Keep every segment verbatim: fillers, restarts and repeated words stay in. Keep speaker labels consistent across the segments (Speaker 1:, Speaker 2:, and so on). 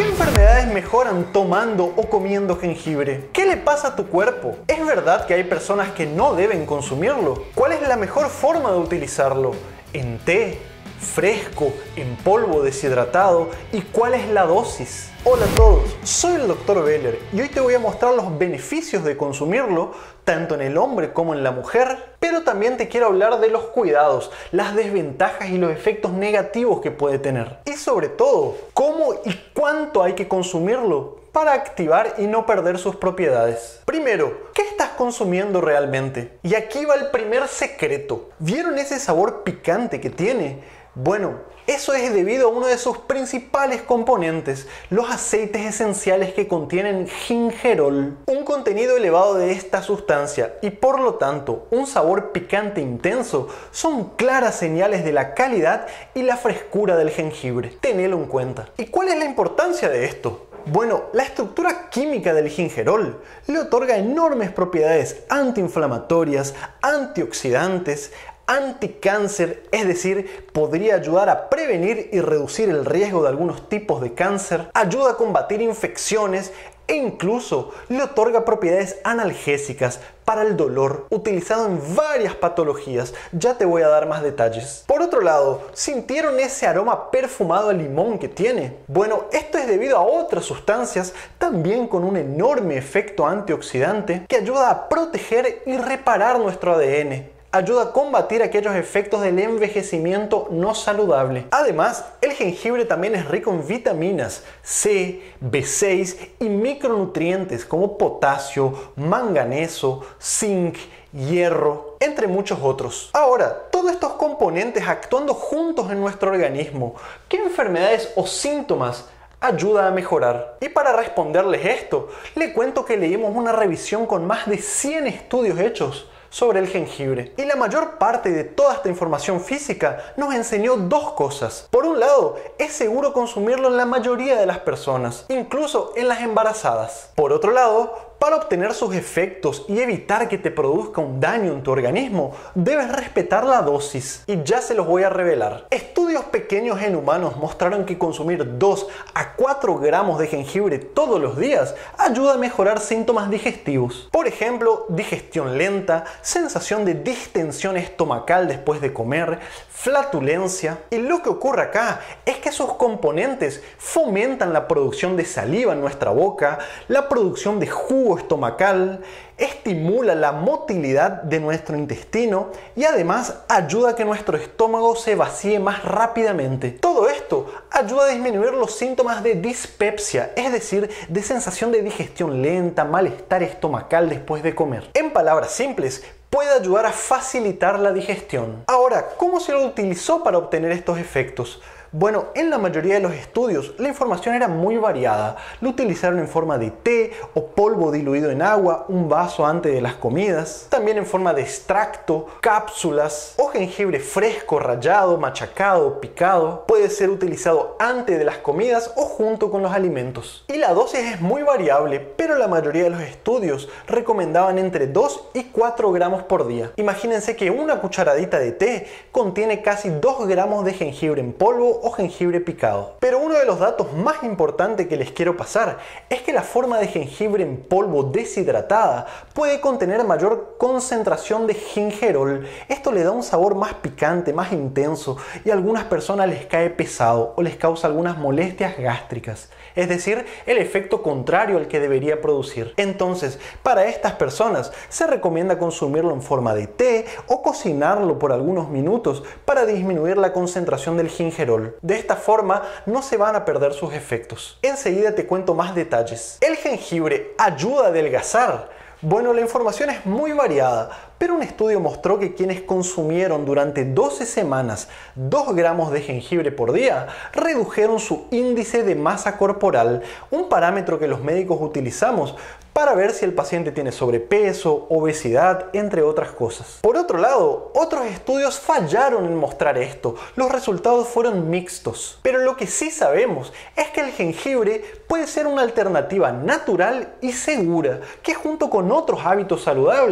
Speaker 1: ¿Qué enfermedades mejoran tomando o comiendo jengibre? ¿Qué le pasa a tu cuerpo? ¿Es verdad que hay personas que no deben consumirlo? ¿Cuál es la mejor forma de utilizarlo? ¿En té? ¿Fresco? ¿En polvo deshidratado? ¿Y cuál es la dosis? Hola a todos, soy el doctor Beller y hoy te voy a mostrar los beneficios de consumirlo tanto en el hombre como en la mujer, pero también te quiero hablar de los cuidados, las desventajas y los efectos negativos que puede tener. Y sobre todo, cómo y cuánto hay que consumirlo para activar y no perder sus propiedades. Primero, ¿qué estás consumiendo realmente? Y aquí va el primer secreto. ¿Vieron ese sabor picante que tiene? Bueno, eso es debido a uno de sus principales componentes, los aceites esenciales que contienen gingerol, un contenido elevado de esta sustancia y por lo tanto un sabor picante intenso son claras señales de la calidad y la frescura del jengibre. Tenelo en cuenta. ¿Y cuál es la importancia de esto? Bueno, la estructura química del gingerol le otorga enormes propiedades antiinflamatorias, antioxidantes, anticáncer, es decir, podría ayudar a prevenir y reducir el riesgo de algunos tipos de cáncer, ayuda a combatir infecciones e incluso le otorga propiedades analgésicas para el dolor, utilizado en varias patologías. Ya te voy a dar más detalles. Por otro lado, ¿sintieron ese aroma perfumado a limón que tiene? Bueno, esto es debido a otras sustancias también con un enorme efecto antioxidante que ayuda a proteger y reparar nuestro A D N. Ayuda a combatir aquellos efectos del envejecimiento no saludable. Además, el jengibre también es rico en vitaminas C, B seis y micronutrientes como potasio, manganeso, zinc, hierro, entre muchos otros. Ahora, todos estos componentes actuando juntos en nuestro organismo, ¿qué enfermedades o síntomas ayuda a mejorar? Y para responderles esto, le cuento que leímos una revisión con más de cien estudios hechos sobre el jengibre. Y la mayor parte de toda esta información física nos enseñó dos cosas. Por un lado, es seguro consumirlo en la mayoría de las personas, incluso en las embarazadas. Por otro lado, para obtener sus efectos y evitar que te produzca un daño en tu organismo, debes respetar la dosis. Y ya se los voy a revelar. Estudios pequeños en humanos mostraron que consumir dos a cuatro gramos de jengibre todos los días ayuda a mejorar síntomas digestivos. Por ejemplo, digestión lenta, sensación de distensión estomacal después de comer, flatulencia. Y lo que ocurre acá es que sus componentes fomentan la producción de saliva en nuestra boca, la producción de jugo estomacal, estimula la motilidad de nuestro intestino y además ayuda a que nuestro estómago se vacíe más rápidamente. Todo esto ayuda a disminuir los síntomas de dispepsia, es decir, de sensación de digestión lenta, malestar estomacal después de comer. En palabras simples, puede ayudar a facilitar la digestión. Ahora, ¿cómo se lo utilizó para obtener estos efectos? Bueno, en la mayoría de los estudios la información era muy variada. Lo utilizaron en forma de té o polvo diluido en agua, un vaso antes de las comidas, también en forma de extracto, cápsulas o jengibre fresco, rallado, machacado, picado. Puede ser utilizado antes de las comidas o junto con los alimentos. Y la dosis es muy variable, pero la mayoría de los estudios recomendaban entre dos y cuatro gramos por día. Imagínense que una cucharadita de té contiene casi dos gramos de jengibre en polvo o jengibre picado. Pero uno de los datos más importantes que les quiero pasar es que la forma de jengibre en polvo deshidratada puede contener mayor concentración de gingerol. Esto le da un sabor más picante, más intenso y a algunas personas les cae pesado o les causa algunas molestias gástricas. Es decir, el efecto contrario al que debería producir. Entonces, para estas personas se recomienda consumirlo en forma de té o cocinarlo por algunos minutos para disminuir la concentración del gingerol. De esta forma no se van a perder sus efectos. Enseguida te cuento más detalles. ¿El jengibre ayuda a adelgazar? Bueno, la información es muy variada, pero un estudio mostró que quienes consumieron durante doce semanas dos gramos de jengibre por día redujeron su índice de masa corporal, un parámetro que los médicos utilizamos para ver si el paciente tiene sobrepeso, obesidad, entre otras cosas. Por otro lado, otros estudios fallaron en mostrar esto. Los resultados fueron mixtos. Pero lo que sí sabemos es que el jengibre puede ser una alternativa natural y segura que junto con otros hábitos saludables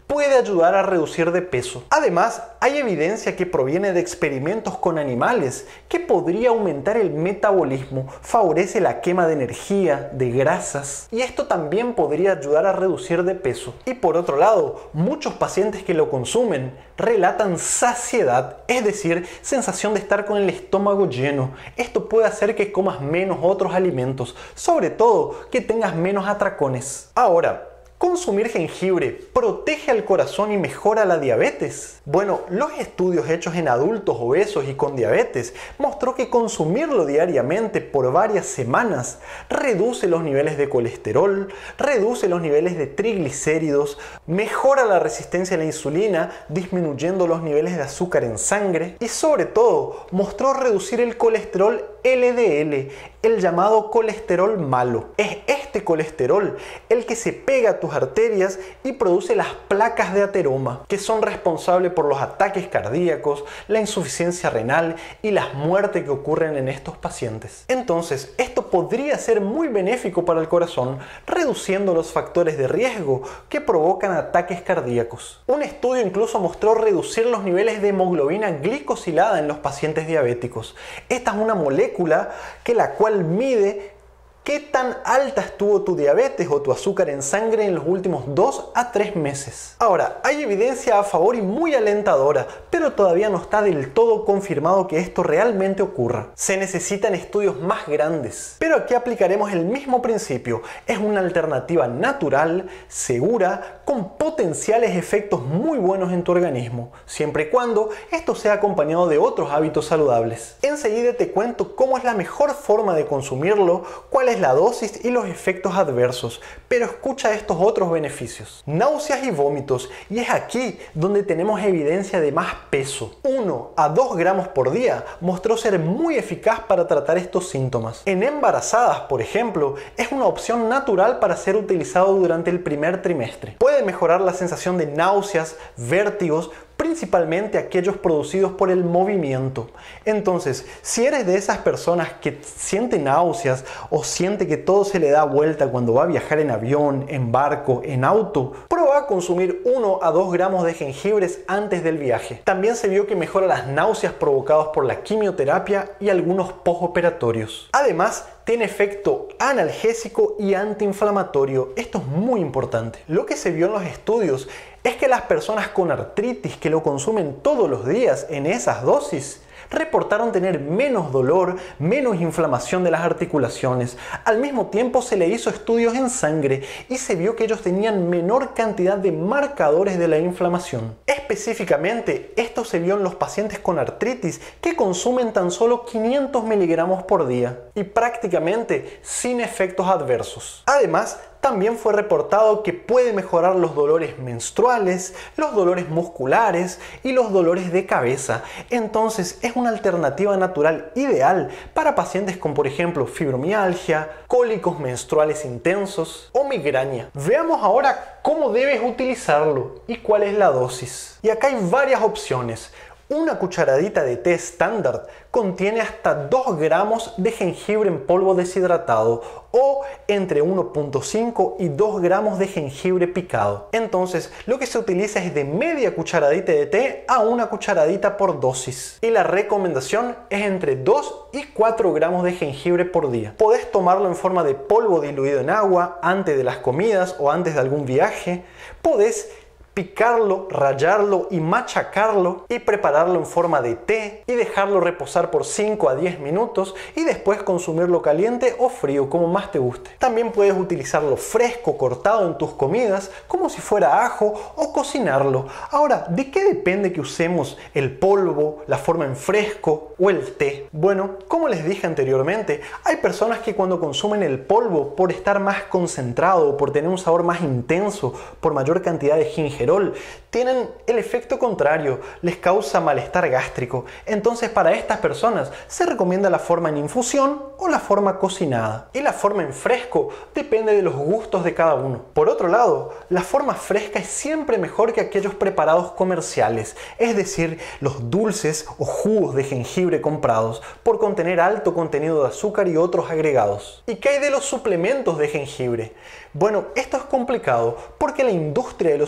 Speaker 1: puede ayudar a reducir de peso. Además, hay evidencia que proviene de experimentos con animales que podría aumentar el metabolismo, favorece la quema de energía, de grasas, y esto también podría ayudar a reducir de peso. Y por otro lado, muchos pacientes que lo consumen relatan saciedad, es decir, sensación de estar con el estómago lleno. Esto puede hacer que comas menos otros alimentos, sobre todo que tengas menos atracones. Ahora, ¿consumir jengibre protege al corazón y mejora la diabetes? Bueno, los estudios hechos en adultos obesos y con diabetes mostró que consumirlo diariamente por varias semanas reduce los niveles de colesterol, reduce los niveles de triglicéridos, mejora la resistencia a la insulina, disminuyendo los niveles de azúcar en sangre y sobre todo mostró reducir el colesterol L D L, el llamado colesterol malo. Es este colesterol el que se pega a tus arterias y produce las placas de ateroma, que son responsables por los ataques cardíacos, la insuficiencia renal y las muertes que ocurren en estos pacientes. Entonces, esto podría ser muy benéfico para el corazón, reduciendo los factores de riesgo que provocan ataques cardíacos. Un estudio incluso mostró reducir los niveles de hemoglobina glicosilada en los pacientes diabéticos. Esta es una molécula que la cual mide ¿qué tan alta estuvo tu diabetes o tu azúcar en sangre en los últimos dos a tres meses? Ahora, hay evidencia a favor y muy alentadora, pero todavía no está del todo confirmado que esto realmente ocurra. Se necesitan estudios más grandes. Pero aquí aplicaremos el mismo principio. Es una alternativa natural, segura, con potenciales efectos muy buenos en tu organismo, siempre y cuando esto sea acompañado de otros hábitos saludables. Enseguida te cuento cómo es la mejor forma de consumirlo, cuál es la dosis y los efectos adversos, pero escucha estos otros beneficios. Náuseas y vómitos, y es aquí donde tenemos evidencia de más peso. uno a dos gramos por día mostró ser muy eficaz para tratar estos síntomas. En embarazadas, por ejemplo, es una opción natural para ser utilizado durante el primer trimestre. Puede mejorar la sensación de náuseas, vértigos, principalmente aquellos producidos por el movimiento. Entonces, si eres de esas personas que siente náuseas o siente que todo se le da vuelta cuando va a viajar en avión, en barco, en auto, prueba a consumir uno a dos gramos de jengibres antes del viaje. También se vio que mejora las náuseas provocadas por la quimioterapia y algunos postoperatorios. Además, tiene efecto analgésico y antiinflamatorio. Esto es muy importante. Lo que se vio en los estudios es que las personas con artritis que lo consumen todos los días en esas dosis reportaron tener menos dolor, menos inflamación de las articulaciones. Al mismo tiempo se le hizo estudios en sangre y se vio que ellos tenían menor cantidad de marcadores de la inflamación. Específicamente, esto se vio en los pacientes con artritis que consumen tan solo quinientos miligramos por día y prácticamente sin efectos adversos. Además, también fue reportado que puede mejorar los dolores menstruales, los dolores musculares y los dolores de cabeza. Entonces es una alternativa natural ideal para pacientes con, por ejemplo, fibromialgia, cólicos menstruales intensos o migraña. Veamos ahora cómo debes utilizarlo y cuál es la dosis. Y acá hay varias opciones. Una cucharadita de té estándar contiene hasta dos gramos de jengibre en polvo deshidratado o entre uno punto cinco y dos gramos de jengibre picado. Entonces, lo que se utiliza es de media cucharadita de té a una cucharadita por dosis. Y la recomendación es entre dos y cuatro gramos de jengibre por día. Podés tomarlo en forma de polvo diluido en agua antes de las comidas o antes de algún viaje. Podés picarlo, rallarlo y machacarlo y prepararlo en forma de té y dejarlo reposar por cinco a diez minutos y después consumirlo caliente o frío, como más te guste. También puedes utilizarlo fresco, cortado en tus comidas, como si fuera ajo, o cocinarlo. Ahora, ¿de qué depende que usemos el polvo, la forma en fresco o el té? Bueno, como les dije anteriormente, hay personas que cuando consumen el polvo, por estar más concentrado, por tener un sabor más intenso, por mayor cantidad de gingerol, tienen el efecto contrario, les causa malestar gástrico. Entonces, para estas personas se recomienda la forma en infusión o la forma cocinada. Y la forma en fresco depende de los gustos de cada uno. Por otro lado, la forma fresca es siempre mejor que aquellos preparados comerciales, es decir, los dulces o jugos de jengibre comprados, por contener alto contenido de azúcar y otros agregados. ¿Y qué hay de los suplementos de jengibre? Bueno, esto es complicado porque la industria de los suplementos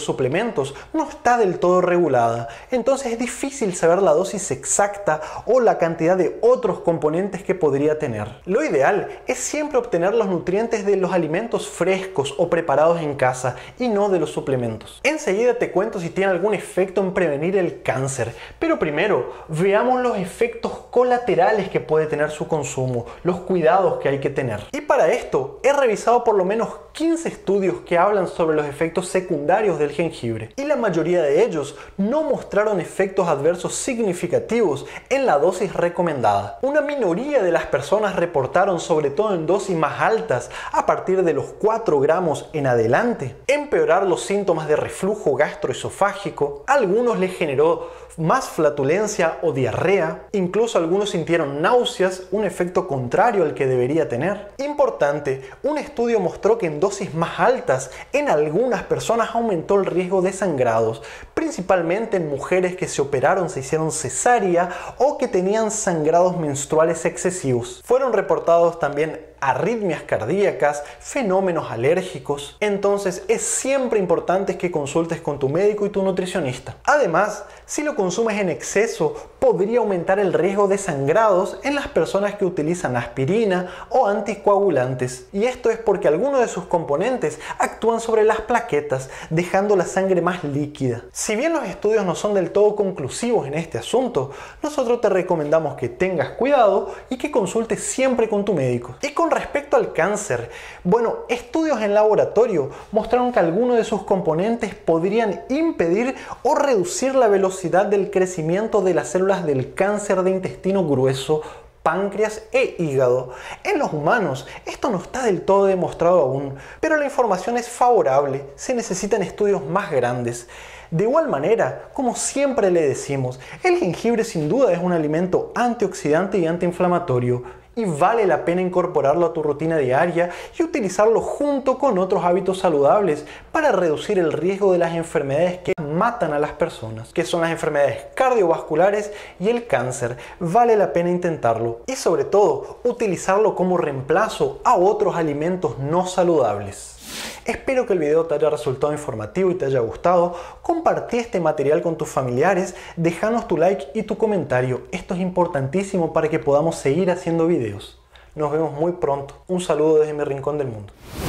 Speaker 1: alimentos no está del todo regulada, entonces es difícil saber la dosis exacta o la cantidad de otros componentes que podría tener. Lo ideal es siempre obtener los nutrientes de los alimentos frescos o preparados en casa y no de los suplementos. Enseguida te cuento si tiene algún efecto en prevenir el cáncer, pero primero veamos los efectos colaterales que puede tener su consumo, los cuidados que hay que tener. Y para esto he revisado por lo menos quince estudios que hablan sobre los efectos secundarios del jengibre, y la mayoría de ellos no mostraron efectos adversos significativos en la dosis recomendada. Una minoría de las personas reportaron, sobre todo en dosis más altas, a partir de los cuatro gramos en adelante, empeorar los síntomas de reflujo gastroesofágico. A algunos les generó más flatulencia o diarrea, incluso algunos sintieron náuseas, un efecto contrario al que debería tener. Importante, un estudio mostró que en dosis más altas en algunas personas aumentó el riesgo de sangrados, principalmente en mujeres que se operaron, se hicieron cesárea o que tenían sangrados menstruales excesivos. Fueron reportados también arritmias cardíacas, fenómenos alérgicos. Entonces es siempre importante que consultes con tu médico y tu nutricionista. Además, si lo consumes en exceso, podría aumentar el riesgo de sangrados en las personas que utilizan aspirina o anticoagulantes. Y esto es porque algunos de sus componentes actúan sobre las plaquetas, dejando la sangre más líquida. Si bien los estudios no son del todo conclusivos en este asunto, nosotros te recomendamos que tengas cuidado y que consultes siempre con tu médico. Y con respecto al cáncer, bueno, estudios en laboratorio mostraron que algunos de sus componentes podrían impedir o reducir la velocidad del crecimiento de las células del cáncer de intestino grueso, páncreas e hígado. En los humanos esto no está del todo demostrado aún, pero la información es favorable, se necesitan estudios más grandes. De igual manera, como siempre le decimos, el jengibre sin duda es un alimento antioxidante y antiinflamatorio, y vale la pena incorporarlo a tu rutina diaria y utilizarlo junto con otros hábitos saludables para reducir el riesgo de las enfermedades que matan a las personas, que son las enfermedades cardiovasculares y el cáncer. Vale la pena intentarlo y sobre todo utilizarlo como reemplazo a otros alimentos no saludables. Espero que el video te haya resultado informativo y te haya gustado. Compartí este material con tus familiares, déjanos tu like y tu comentario. Esto es importantísimo para que podamos seguir haciendo videos. Nos vemos muy pronto. Un saludo desde mi rincón del mundo.